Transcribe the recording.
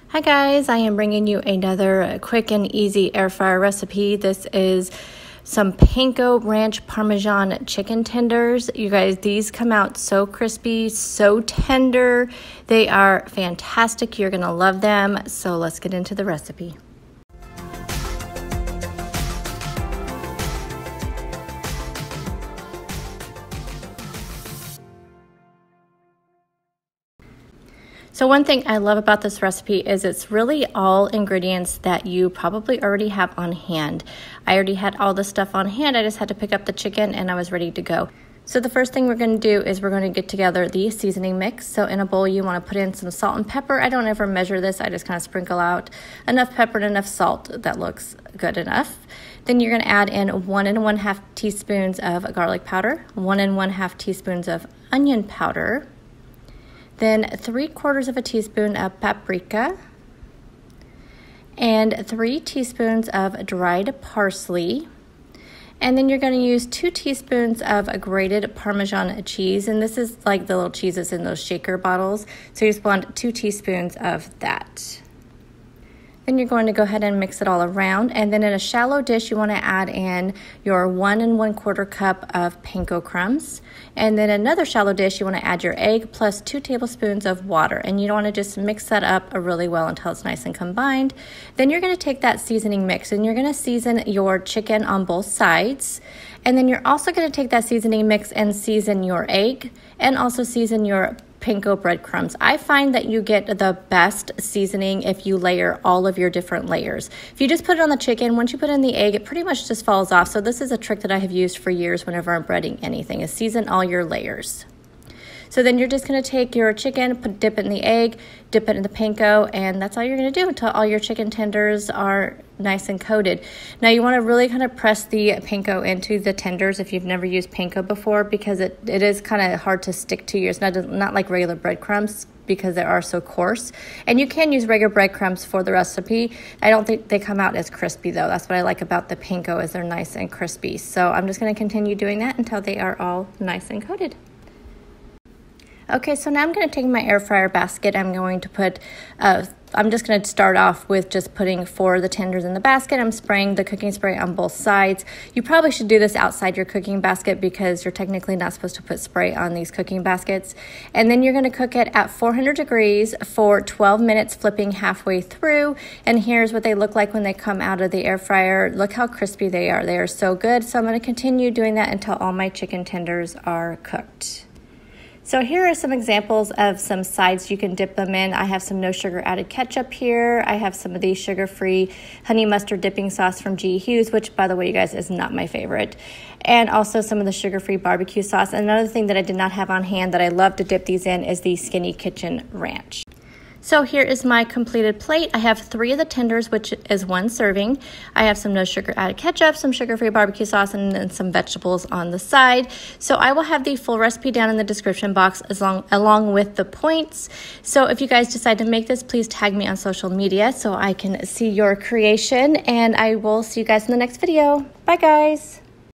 Hi guys, I am bringing you another quick and easy air fryer recipe. This is some Panko ranch Parmesan chicken tenders. You guys, these come out so crispy, so tender. They are fantastic. You're gonna love them. So let's get into the recipe. So one thing I love about this recipe is it's really all ingredients that you probably already have on hand. I already had all the stuff on hand. I just had to pick up the chicken and I was ready to go. So the first thing we're going to do is we're going to get together the seasoning mix. So in a bowl you want to put in some salt and pepper. I don't ever measure this. I just kind of sprinkle out enough pepper and enough salt that looks good enough. Then you're going to add in 1 1/2 teaspoons of garlic powder, 1 1/2 teaspoons of onion powder, then 3/4 teaspoon of paprika, and 3 teaspoons of dried parsley. And then you're going to use 2 teaspoons of grated Parmesan cheese. And this is like the little cheeses in those shaker bottles. So you just want 2 teaspoons of that. Then you're going to go ahead and mix it all around. And then in a shallow dish, you want to add in your 1 1/4 cup of Panko crumbs. And then another shallow dish, you want to add your egg plus 2 tablespoons of water. And you want to just mix that up really well until it's nice and combined. Then you're going to take that seasoning mix and you're going to season your chicken on both sides. And then you're also going to take that seasoning mix and season your egg and also season your Panko breadcrumbs. I find that you get the best seasoning if you layer all of your different layers. If you just put it on the chicken, once you put in the egg, it pretty much just falls off. So this is a trick that I have used for years whenever I'm breading anything, is season all your layers. So then you're just going to take your chicken, dip it in the egg, dip it in the Panko, and that's all you're going to do until all your chicken tenders are nice and coated. Now you want to really kind of press the Panko into the tenders if you've never used Panko before, because it is kind of hard to stick to you. It's not like regular breadcrumbs because they are so coarse. And you can use regular breadcrumbs for the recipe. I don't think they come out as crispy though. That's what I like about the Panko, is they're nice and crispy. So I'm just going to continue doing that until they are all nice and coated. Okay, so now I'm going to take my air fryer basket. I'm going to put, I'm just going to start off with just putting 4 of the tenders in the basket. I'm spraying the cooking spray on both sides. You probably should do this outside your cooking basket because you're technically not supposed to put spray on these cooking baskets. And then you're going to cook it at 400 degrees for 12 minutes, flipping halfway through. And here's what they look like when they come out of the air fryer. Look how crispy they are. They are so good. So I'm going to continue doing that until all my chicken tenders are cooked. So here are some examples of some sides you can dip them in. I have some no sugar added ketchup here. I have some of the sugar-free honey mustard dipping sauce from G. Hughes, which by the way, you guys, is not my favorite. And also some of the sugar-free barbecue sauce. And another thing that I did not have on hand that I love to dip these in is the Skinny Kitchen Ranch. So here is my completed plate. I have 3 of the tenders, which is 1 serving. I have some no sugar added ketchup, some sugar-free barbecue sauce, and then some vegetables on the side. So I will have the full recipe down in the description box along with the points. So if you guys decide to make this, please tag me on social media so I can see your creation. And I will see you guys in the next video. Bye guys.